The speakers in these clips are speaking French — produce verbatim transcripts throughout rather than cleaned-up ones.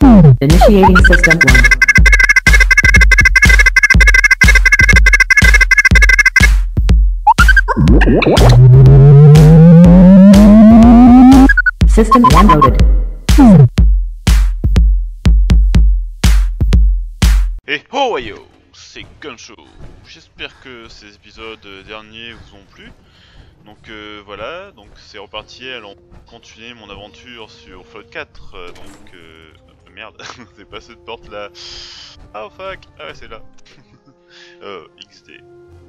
Initiating system one. System one loaded. Et oh yo, c'est Gunshow. J'espère que ces épisodes derniers vous ont plu. Donc euh, voilà, donc c'est reparti, allons continuer mon aventure sur Fallout quatre. Euh, donc euh... merde, c'est pas cette porte là. Ah oh, fuck, ah ouais c'est là. euh, X D.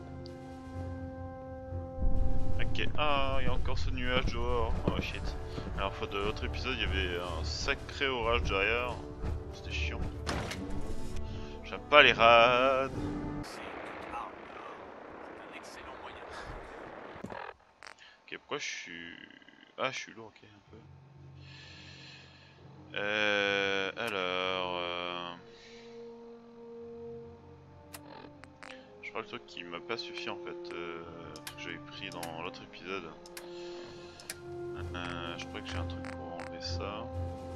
Ok, ah il y a encore ce nuage dehors. Oh shit. Alors fois de l'autre épisode il y avait un sacré orage derrière. C'était chiant. J'aime pas les rades. Ok, pourquoi je suis... Ah, je suis lourd, ok, un peu. Euh... Alors... Euh... Je crois le truc qui m'a pas suffi en fait, euh, que j'avais pris dans l'autre épisode. Euh, je crois que j'ai un truc pour enlever ça.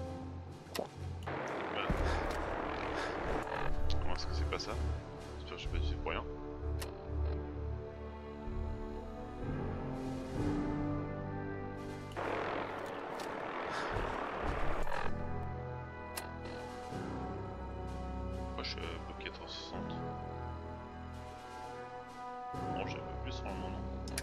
Voilà. Comment est-ce que c'est pas ça? J'espère que je sais pas du tout pour rien. Pourquoi je suis bloqué à trois cent soixante? Bon, j'ai un peu plus sur le moment.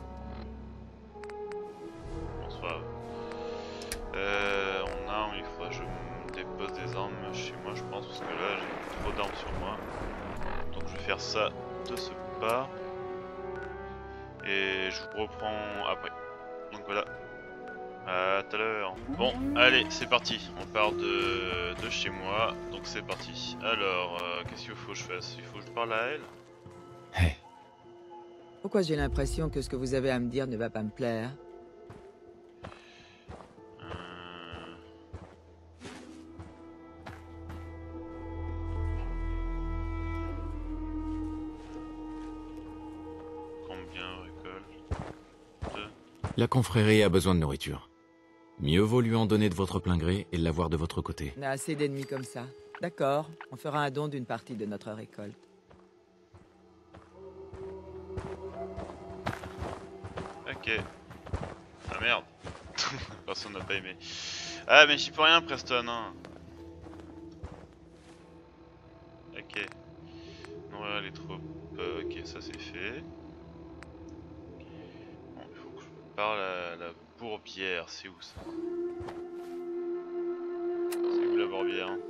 Bon, c'est pas grave. Euh, en armes, il faudra que je me dépose des armes chez moi, je pense, parce que là j'ai trop d'armes sur moi. Donc je vais faire ça de ce pas. Et je vous reprends après. Donc voilà. À tout à l'heure. Bon, allez, c'est parti. On part de, de chez moi. Donc c'est parti. Alors, euh, qu'est-ce qu'il faut que je fasse? Il faut que je parle à elle? Hey. Pourquoi j'ai l'impression que ce que vous avez à me dire ne va pas me plaire? euh... Combien récolte? Deux. La confrérie a besoin de nourriture. Mieux vaut lui en donner de votre plein gré et l'avoir de votre côté. On a assez d'ennemis comme ça. D'accord, on fera un don d'une partie de notre récolte. Ok. Ah merde. Personne n'a pas aimé. Ah mais j'y peux rien Preston hein. Ok. Nourrir les troupes. Euh, ok ça c'est fait. Bon il faut que je parle à la bourbière. C'est où ça? C'est où la bourbière hein?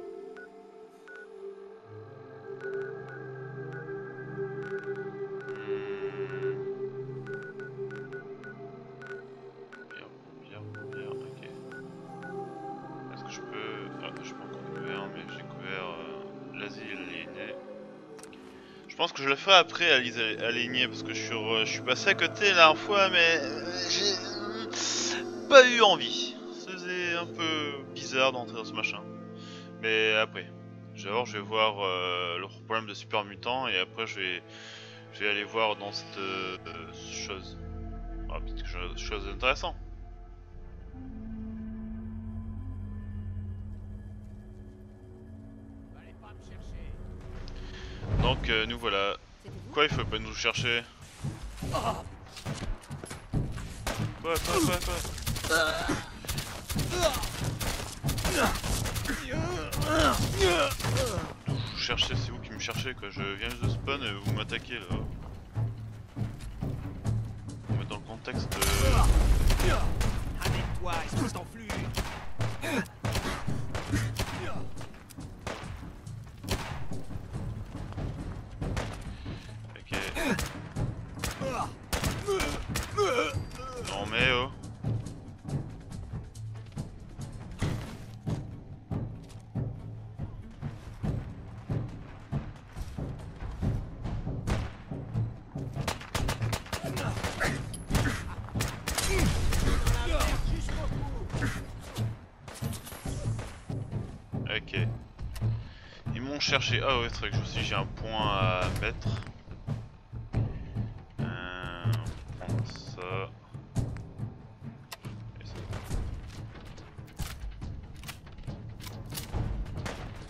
Je pense que je le ferai après aligner parce que je suis, re... je suis passé à côté la dernière fois mais j'ai pas eu envie. C'était un peu bizarre d'entrer dans ce machin. Mais après, d'abord je vais voir euh, le problème de super mutant et après je vais, je vais aller voir dans cette euh, chose. Ah, petite chose, chose intéressante. Donc euh, nous voilà. Quoi il faut pas nous chercher? Quoi quoi quoi quoi? Vous cherchez, c'est vous qui me cherchez quoi, je viens juste de spawn et vous m'attaquez là. On met dans le contexte de... Arrête-toi, espèce d'enflure. Non mais oh. Ok. Ils m'ont cherché. Ah ouais c'est vrai que je me suis dit j'ai un point à mettre. Euh, on va prendre ça. Et ça.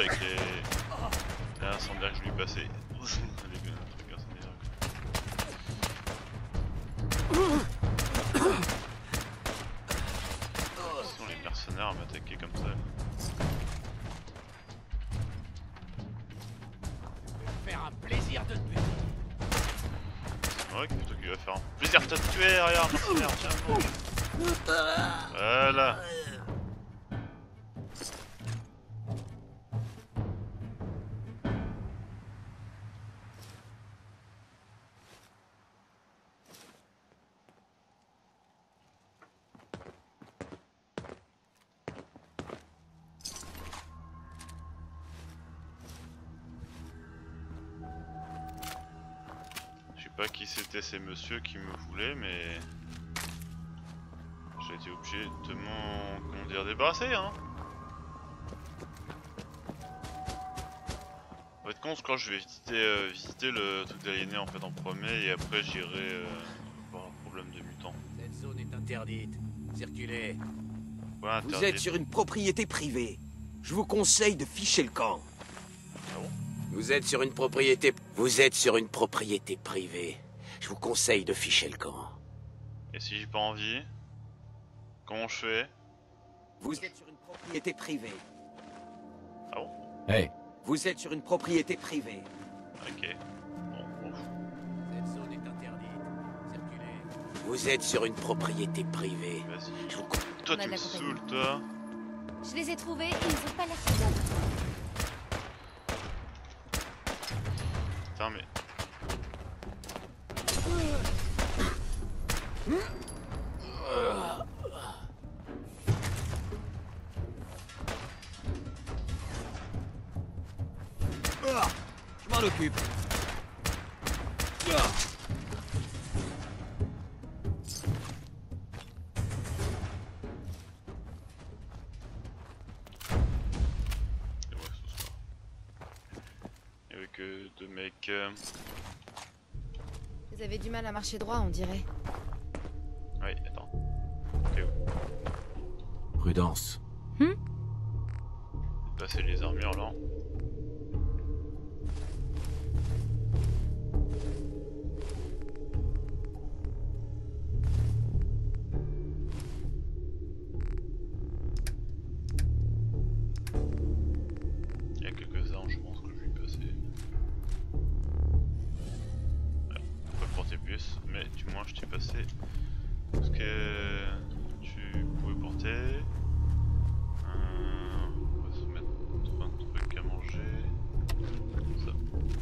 avec les, les incendiaires que je lui passais. les trucs incendiaires. Sinon les mercenaires m'attaquaient comme ça. Faire un plaisir de te tuer. C'est vrai que plutôt qu'il va faire un plaisir de te tuer, regarde, mercenaire, tiens, bon. Voilà. Je sais pas qui c'était ces messieurs qui me voulaient, mais j'ai été obligé de m'en, comment dire, débarrasser, hein. Ça va être con, quand je vais visiter, euh, visiter le truc d'aliéné en fait en premier et après j'irai euh, voir un problème de mutant. Cette zone est interdite. Circulez. Ouais, Vous interdit. êtes sur une propriété privée. Je vous conseille de ficher le camp. Ah bon? Vous êtes sur une propriété... Vous êtes sur une propriété privée. Je vous conseille de ficher le camp. Et si j'ai pas envie, comment je fais? Vous êtes sur une propriété privée. Ah bon? Hey, Vous êtes sur une propriété privée. Ok. Bon, ouf. Cette zone est interdite. Circulez. Vous êtes sur une propriété privée. Vas-y. Je vous con- Toi On a tu de me la saoules, toi. Je les ai trouvés et ils ont pas l'air si bien. Putain mais... Je m'en occupe. Et ouais, ce soir. Il y avait que deux mecs... euh, Vous avez du mal à marcher droit, on dirait. Oui, attends. Ok, prudence. passer les armures là. Il y a quelques armes, je pense que je vais y passer. Ouais, on peut porter plus, mais du moins je t'ai passé ce que tu pouvais porter. Euh, on va se mettre un truc à manger. Ça.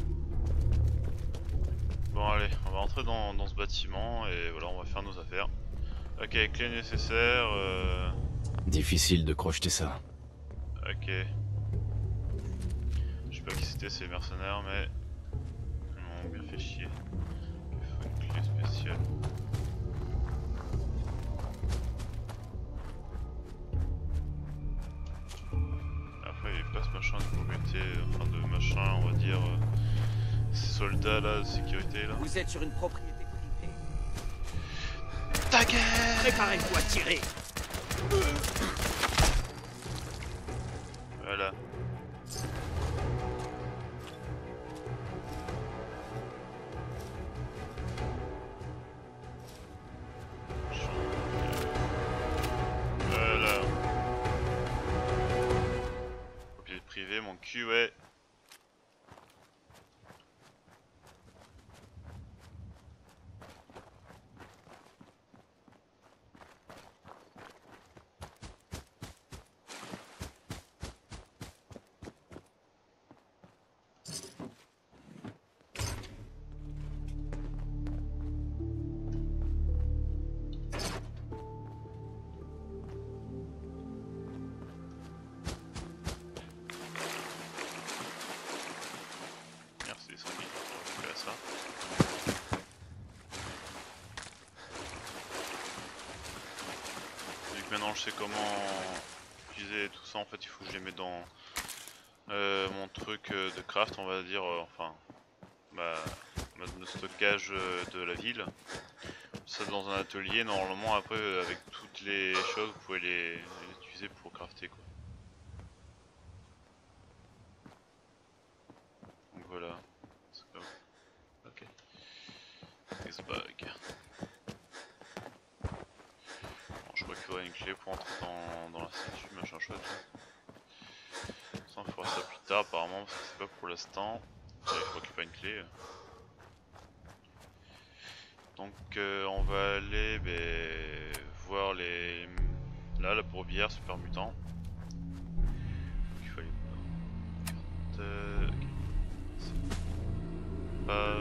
Bon allez, on va rentrer dans, dans ce bâtiment et voilà, on va faire nos affaires. Ok, clé nécessaire. Euh... Difficile de crocheter ça. Ok. Je sais pas qui c'était ces mercenaires, mais ils m'ont bien fait chier. Il faut une clé spéciale. Après, il n'y a pas ce machin de propriété, enfin de machin, on va dire, euh, ces soldats là, de sécurité là. Vous êtes sur une propriété privée. Ta gueule! Préparez-vous à tirer. Voilà. Voilà. Propriété privée, mon cul, ouais. Merci, cent mille pour récupérer ça. Vu que maintenant je sais comment utiliser tout ça, en fait il faut que je les mette dans euh, mon truc euh, de craft, on va dire, euh, enfin ma mode de stockage euh, de la ville. Ça dans un atelier, normalement après euh, avec toutes les choses vous pouvez les, les utiliser pour crafter quoi. bug. Bon, je crois qu'il faudrait une clé pour entrer dans, dans la statue, machin chouette. Ça, on fera ça plus tard apparemment, parce que c'est pas pour l'instant. Il faut qu'il n'y ait pas une clé. Donc euh, on va aller bah, voir les... Là, la bourbière, super mutant. Il faut aller voir. Euh... Pas...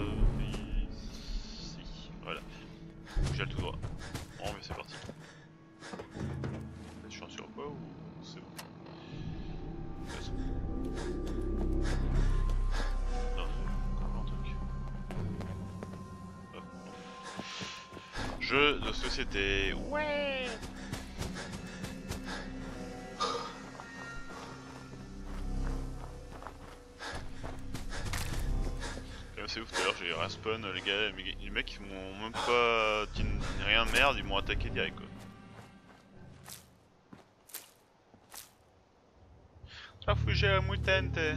Si, voilà. J'ai le tout droit. Bon, mais c'est parti. Je suis en surpoids ou c'est bon? Non, encore un truc. Hop. Jeu de société. Ouais. C'est ouf, tout à l'heure j'ai respawn, les gars, les mecs ils m'ont même pas dit rien de merde, ils m'ont attaqué direct quoi. La fougère mutante. Et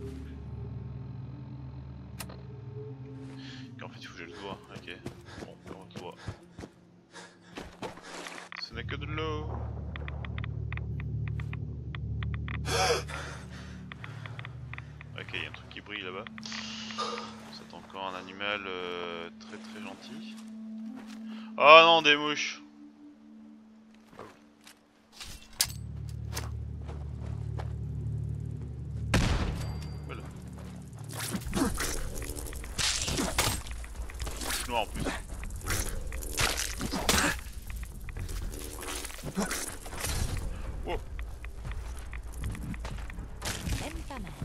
en fait il faut que j'ai le doigt, ok. Bon, on le doigt. Ce n'est que de l'eau. Ok, il y a un truc qui brille là-bas. C'est encore un animal euh, très très gentil. Oh non, des mouches. Voilà. Noir en plus. Oh. Même pas mal.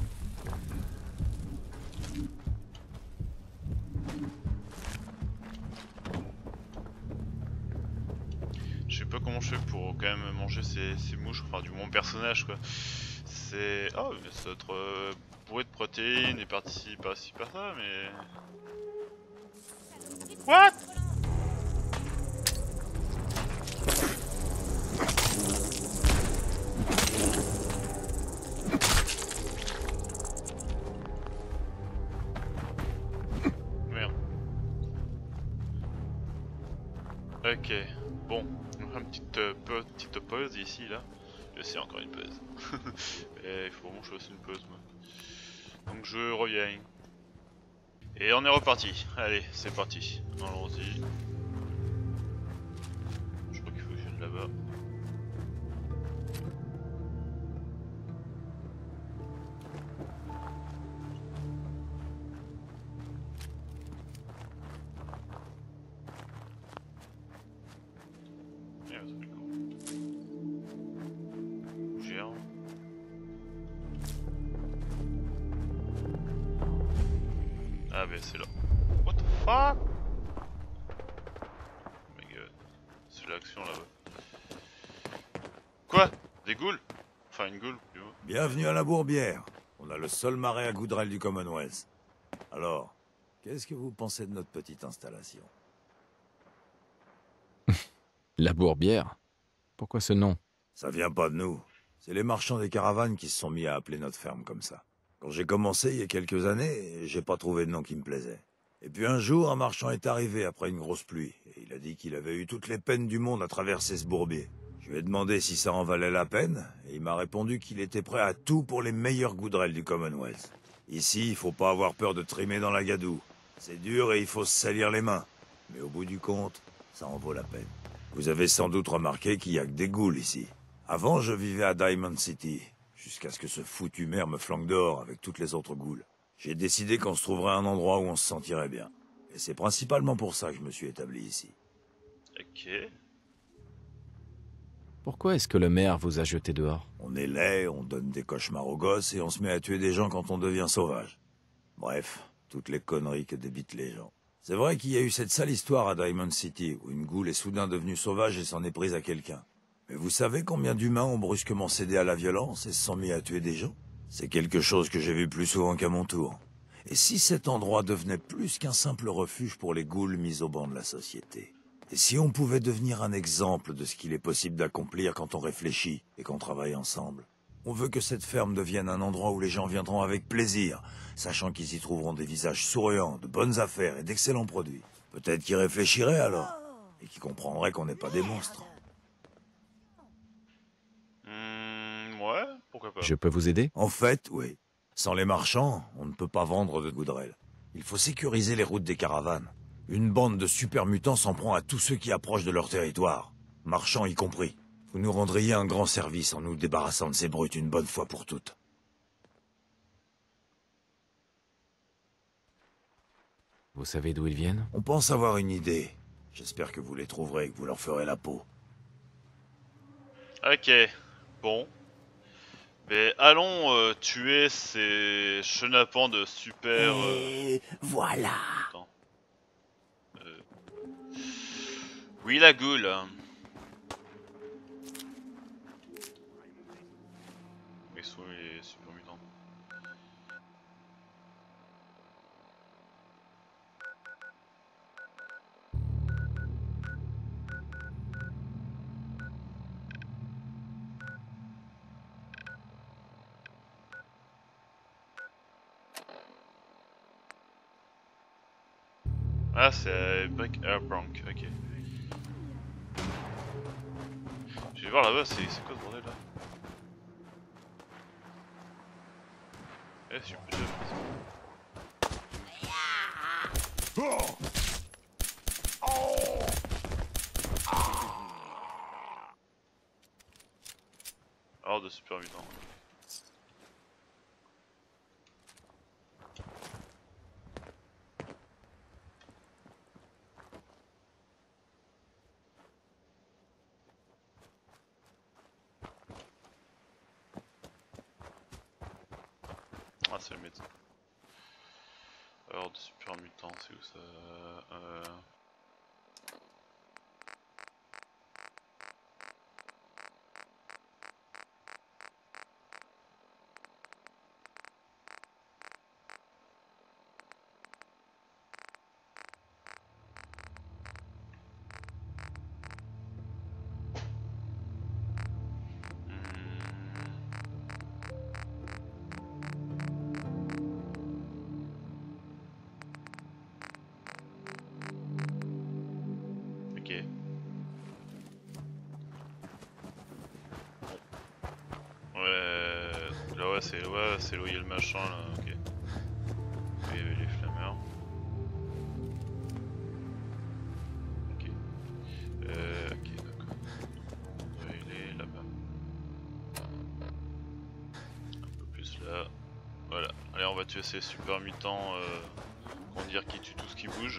Je sais pas comment je fais pour quand même manger ces, ces mouches, enfin du moins mon personnage quoi. C'est... Oh mais ça doit être euh, bourré de protéines et participe par ci par ça mais... What? Merde. Ok, bon. Une petite, euh, petite pause ici là. Je sais encore une pause. Et il faut vraiment que je fasse une pause moi. Donc je reviens. Et on est reparti. Allez, c'est parti. Allons-y. Je crois qu'il faut que je vienne là-bas. Ah bah c'est là. What the fuck? Oh my god. C'est l'action là-bas. Quoi? Des ghouls? Enfin une ghoul plutôt. Bienvenue à la Bourbière. On a le seul marais à Goudrel du Commonwealth. Alors, qu'est-ce que vous pensez de notre petite installation? La Bourbière? Pourquoi ce nom? Ça vient pas de nous. C'est les marchands des caravanes qui se sont mis à appeler notre ferme comme ça. Quand j'ai commencé il y a quelques années, j'ai pas trouvé de nom qui me plaisait. Et puis un jour, un marchand est arrivé après une grosse pluie, et il a dit qu'il avait eu toutes les peines du monde à traverser ce bourbier. Je lui ai demandé si ça en valait la peine, et il m'a répondu qu'il était prêt à tout pour les meilleurs goudrels du Commonwealth. Ici, il faut pas avoir peur de trimer dans la gadoue. C'est dur et il faut se salir les mains. Mais au bout du compte, ça en vaut la peine. Vous avez sans doute remarqué qu'il y a que des ghouls ici. Avant, je vivais à Diamond City, jusqu'à ce que ce foutu maire me flanque dehors avec toutes les autres ghouls. J'ai décidé qu'on se trouverait un endroit où on se sentirait bien. Et c'est principalement pour ça que je me suis établi ici. Ok. Pourquoi est-ce que le maire vous a jeté dehors? On est laid, on donne des cauchemars aux gosses et on se met à tuer des gens quand on devient sauvage. Bref, toutes les conneries que débitent les gens. C'est vrai qu'il y a eu cette sale histoire à Diamond City, où une ghoul est soudain devenue sauvage et s'en est prise à quelqu'un. Mais vous savez combien d'humains ont brusquement cédé à la violence et se sont mis à tuer des gens? C'est quelque chose que j'ai vu plus souvent qu'à mon tour. Et si cet endroit devenait plus qu'un simple refuge pour les ghouls mis au banc de la société? Et si on pouvait devenir un exemple de ce qu'il est possible d'accomplir quand on réfléchit et qu'on travaille ensemble? On veut que cette ferme devienne un endroit où les gens viendront avec plaisir, sachant qu'ils y trouveront des visages souriants, de bonnes affaires et d'excellents produits. Peut-être qu'il réfléchirait alors, et qu'il comprendrait qu'on n'est pas des monstres. Hmm, ouais, pourquoi pas. Je peux vous aider? En fait, oui. Sans les marchands, on ne peut pas vendre de goudrel. Il faut sécuriser les routes des caravanes. Une bande de super mutants s'en prend à tous ceux qui approchent de leur territoire, marchands y compris. Vous nous rendriez un grand service en nous débarrassant de ces brutes une bonne fois pour toutes. Vous savez d'où ils viennent? On pense avoir une idée. J'espère que vous les trouverez et que vous leur ferez la peau. Ok, bon. Mais allons euh, tuer ces chenapans de super... Euh... Et voilà. Attends. Euh... Oui, la goule. Mais sont les super mutants. Ah, c'est Brick Airbrank, ok. Je vais voir là-bas, c'est quoi ce bordel là? Eh, super. Hors de super mutant. Ah, c'est le médecin. Hors de super mutant, c'est où ça? euh... Ok. Ouais, là ouais c'est ouais, c'est là où il y a le machin là, ok. Il y avait les flammeurs. Ok. Euh, ok d'accord. Ouais, il est là-bas. Un peu plus là. Voilà. Allez on va tuer ces super mutants euh, qu'on va dire qui tuent tout ce qui bouge.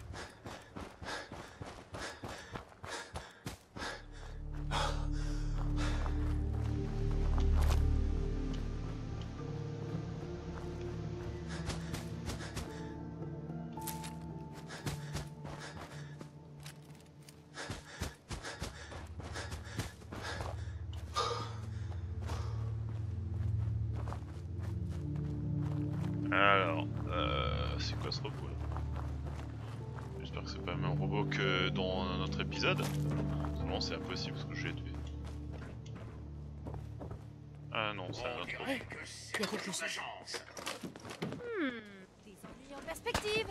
Alors, euh, c'est quoi ce robot là? J'espère que c'est pas le même robot que dans notre épisode. Sinon c'est impossible parce que je l'ai tué. Ah non, c'est un autre robot. Il y a quelque chose. Hmm, des ennuis en perspective.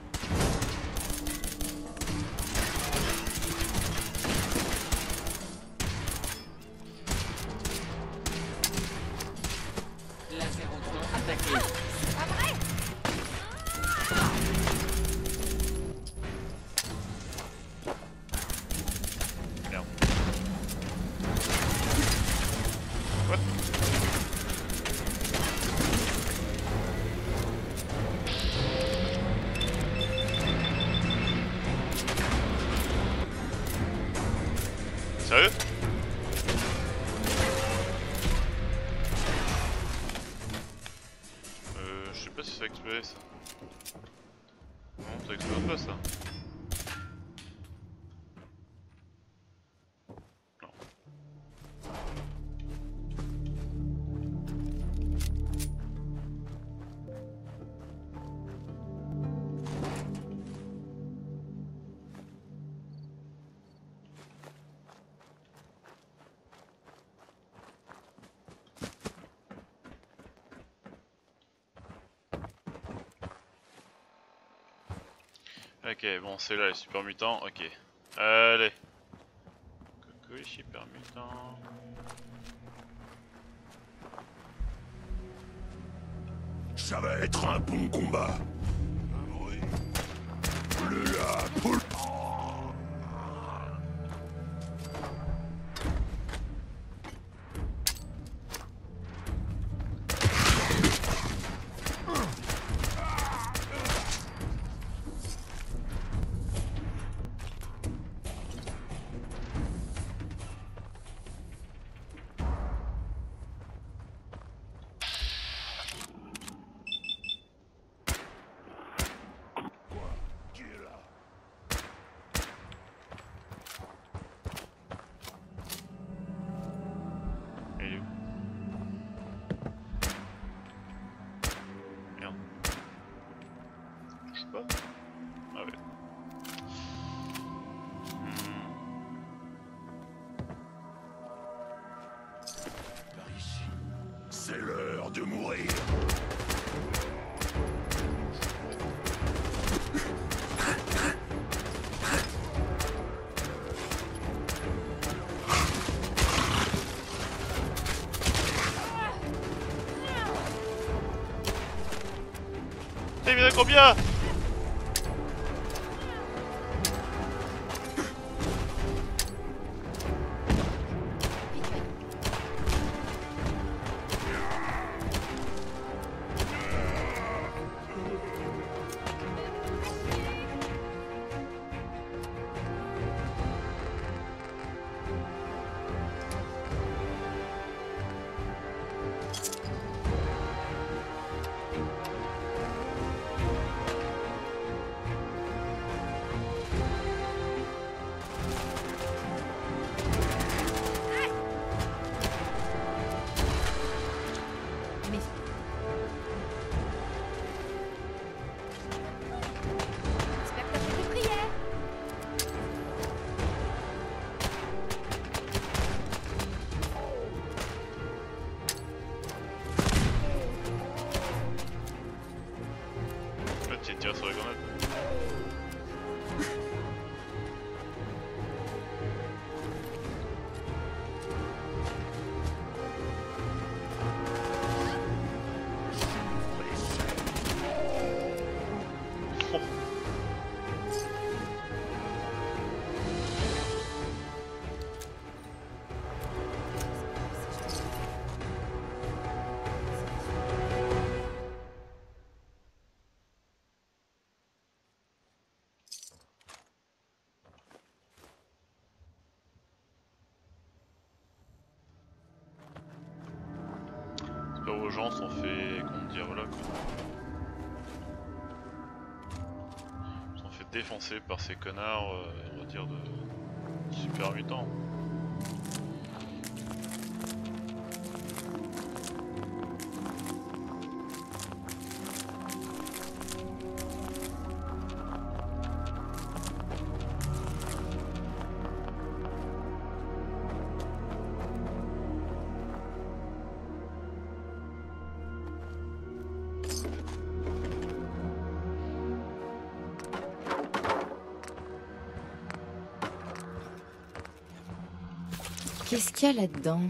Attaquez. Pas vrai. Merde. What? Sérieux? Euh, je sais pas si ça a explosé ça. Non, ça explose pas ça. Non. Ok, bon, c'est là les super mutants. Ok. Allez. Coucou les super mutants. Ça va être un bon combat. Le la poule. Ah ouais. Hmm. Par ici. C'est l'heure de mourir. T'as mis combien? Tire sur la grenade. Oh. Aux gens sont fait, comment dire, voilà quoi. Sont fait défoncer par ces connards, euh, on va dire de super mutants. Qu'est-ce qu'il y a là-dedans?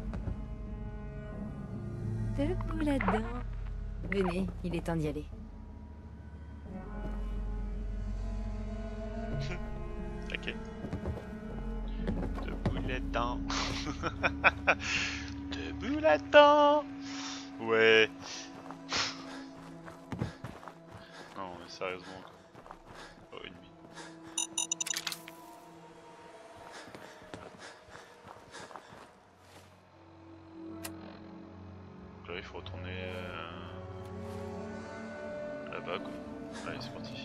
Debout là-dedans. Venez, il est temps d'y aller. Ok. Debout les dents. Debout les dents. Ouais. Non mais sérieusement quoi. Oh une minute. Donc là il faut retourner euh... là-bas quoi. Allez c'est parti.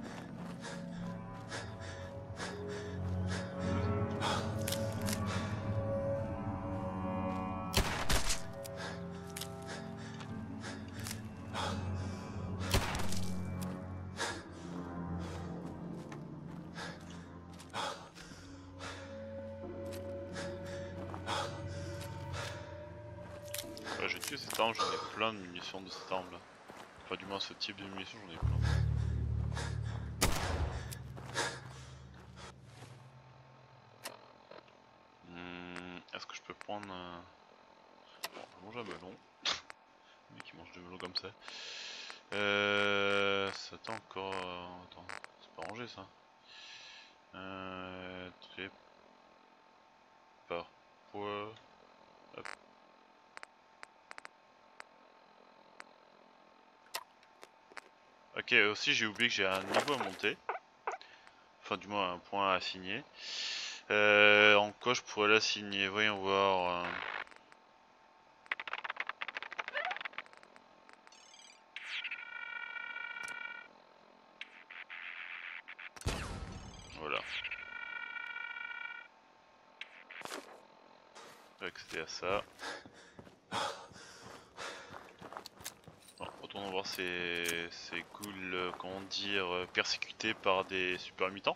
Ouais, j'ai tué cette arme, j'en ai plein de munitions de cette arme là. Enfin du moins ce type de munitions j'en ai plein. Hmm, est-ce que je peux prendre un... Bon, je mange un melon. Le mec qui mange du melon comme ça. Euh... Ça attend encore... Attends, c'est pas rangé ça. Euh... Très... Par... Poids... Hop. Ok, aussi j'ai oublié que j'ai un niveau à monter. Enfin du moins un point à assigner. Euh, en quoi je pourrais l'assigner? Voyons voir. Voilà. Je vais accéder à ça. Bon, retournons voir ces, ces ghouls, euh, comment dire, euh, persécutés par des super mutants.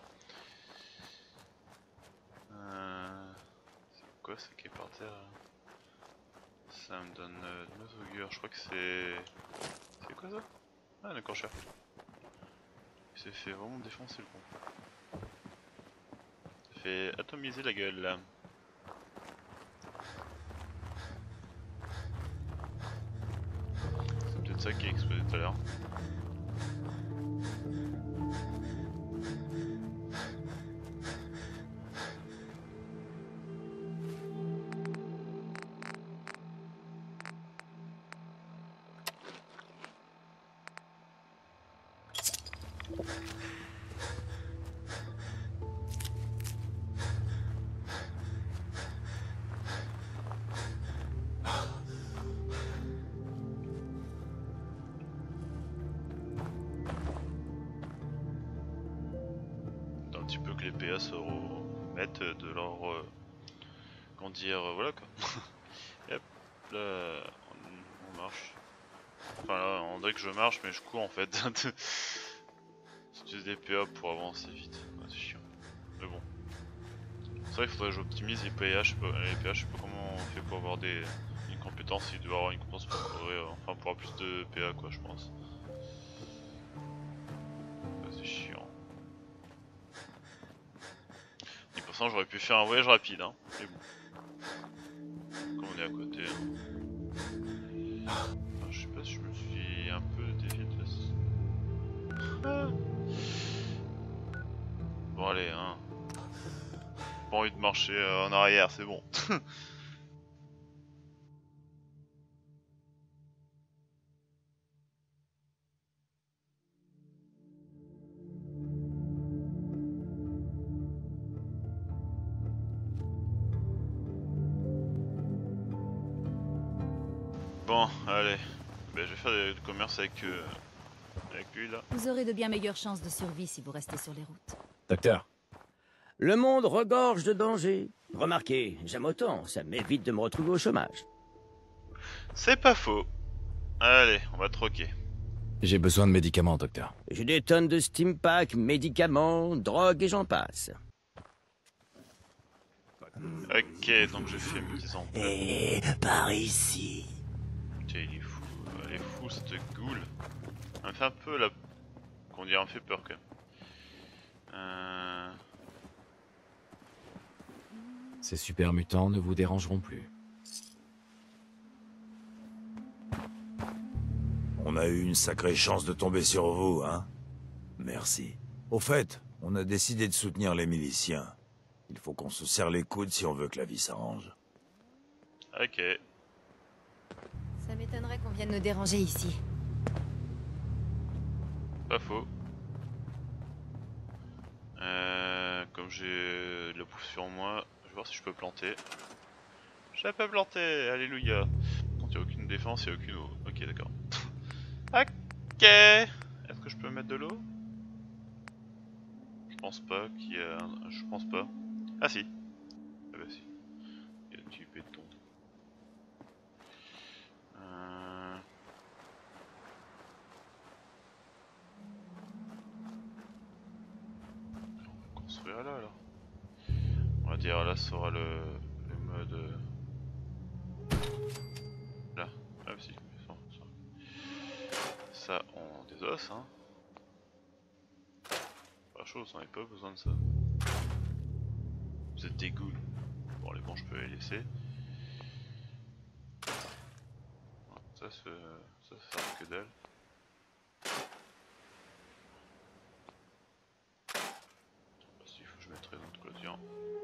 Euh, c'est quoi ça qui est par terre? Ça me donne euh, de neuf augures, je crois que c'est... C'est quoi ça? Ah d'accord, cher. Il s'est fait vraiment défoncer le con. Il s'est fait atomiser la gueule là. C'est peut-être ça qui a explosé tout à l'heure. Un petit peu que les P A se remettent de leur... Euh, comment dire... Euh, voilà quoi. Et hop, là on, on marche. Enfin là on dirait que je marche mais je cours en fait. J'utilise des P A pour avancer vite. Ouais, c'est chiant. Mais bon. C'est vrai qu'il faudrait que j'optimise les P A, je sais pas, les P A, je sais pas comment on fait pour avoir des une compétence, il doit avoir une compétence pour courir, enfin pour avoir plus de P A quoi je pense. Ouais, c'est chiant. dix pour cent j'aurais pu faire un voyage rapide hein, mais bon. Comme on est à côté. Hein. Enfin, je sais pas si je me suis un peu dévié de la... Ah. Bon allez hein. Pas envie de marcher euh, en arrière, c'est bon. Bon, allez. Ben, je vais faire du commerce avec, euh, avec lui là. Vous aurez de bien meilleures chances de survie si vous restez sur les routes. Docteur. Le monde regorge de dangers. Remarquez, j'aime autant, ça m'évite de me retrouver au chômage. C'est pas faux. Allez, on va troquer. J'ai besoin de médicaments, docteur. J'ai des tonnes de steampack, médicaments, drogues et j'en passe. Ok, donc j'ai fait mes petits emplois. Et par ici. Tiens, il est fou, elle est fou cette goule. Elle me fait un peu la... Qu'on dirait, elle me fait peur quand même. Euh... Ces super mutants ne vous dérangeront plus. On a eu une sacrée chance de tomber sur vous, hein? Merci. Au fait, On a décidé de soutenir les miliciens. Il faut qu'on se serre les coudes si on veut que la vie s'arrange. Ok. Ça m'étonnerait qu'on vienne nous déranger ici. Pas faux. Euh, comme j'ai de la bouffe sur moi, je vais voir si je peux planter. Je peux planter, alléluia. Quand il n'y a aucune défense, il n'y a aucune eau. Ok, d'accord. Ok. Est-ce que je peux mettre de l'eau? Je pense pas qu'il y a... Je pense pas. Ah si. Ah bah si. Il y a un petit béton. Euh... On va construire là alors. On va dire là ça sera le, le mode... Là. Ah si. Ça on des os hein. Pas chaud, on n'avait pas besoin de ça. Vous êtes des ghouls. Bon les bons je peux les laisser. Ça ça ça sert que dalle. Il faut que je mettrai notre clôture.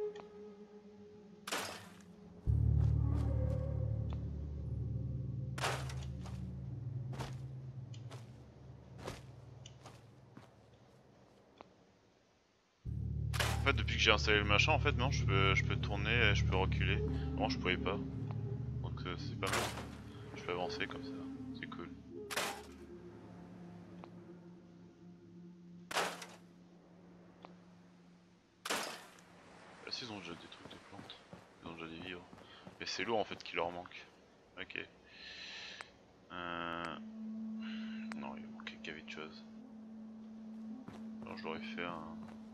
En fait, depuis que j'ai installé le machin, en fait, non, je peux, je peux tourner, je peux reculer. Non, je pouvais pas. Donc euh, c'est pas mal. Je peux avancer comme ça. C'est cool. Ah, si, ils ont déjà des trucs de plantes. Ils ont déjà des vivres. Mais c'est l'eau en fait qui leur manque. Ok. Euh... Non, il manquait qu'il y avait de choses. Alors je leur ai fait un...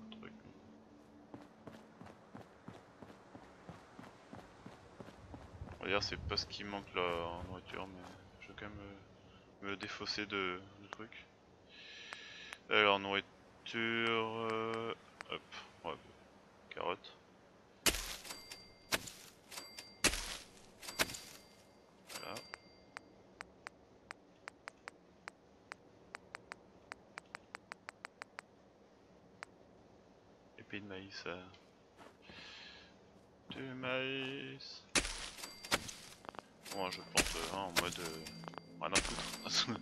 D'ailleurs c'est pas ce qui manque là en nourriture mais je vais quand même me, me défausser de, de trucs. Alors nourriture... Euh, hop, ouais, carottes. Voilà. Épée de maïs. Euh, du maïs. Moi je plante euh, hein, en mode euh, rien à foutre.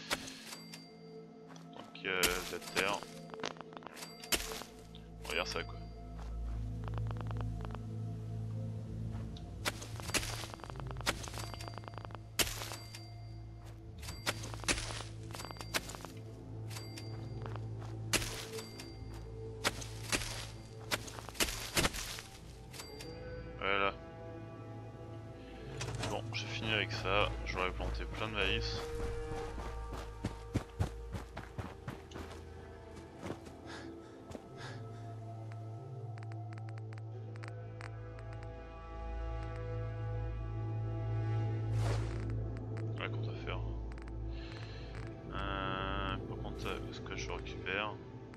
Donc il y a de la terre. Regarde ça quoi. Voilà. Bon, j'ai fini avec ça, j'aurais planté plein de maïs. Ouais, qu'on va faire. Euh, par contre, est-ce que je récupère?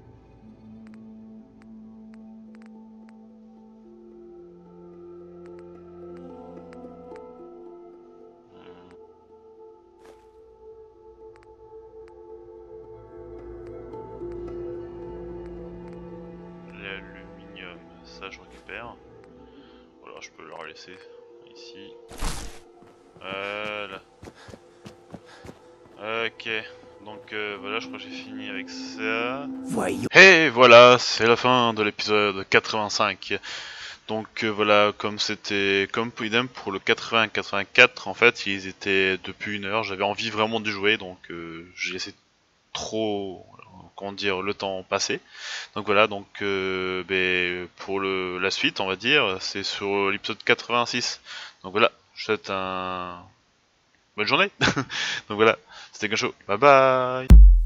L'aluminium, ça je récupère. Voilà, je peux leur laisser ici. Voilà. Ok, donc euh, voilà, je crois que j'ai fini avec ça. Voyons. Et voilà, c'est la fin de l'épisode quatre-vingt-cinq. Donc euh, voilà, comme c'était comme idem pour le quatre-vingts quatre-vingt-quatre, en fait, ils étaient depuis une heure. J'avais envie vraiment de jouer, donc euh, j'ai laissé trop, comment dire, le temps passer. Donc voilà, donc euh, ben, pour le, la suite, on va dire, c'est sur l'épisode quatre-vingt-six. Donc voilà, je vous souhaite un bonne journée. Donc voilà, c'était Gacho. Bye bye.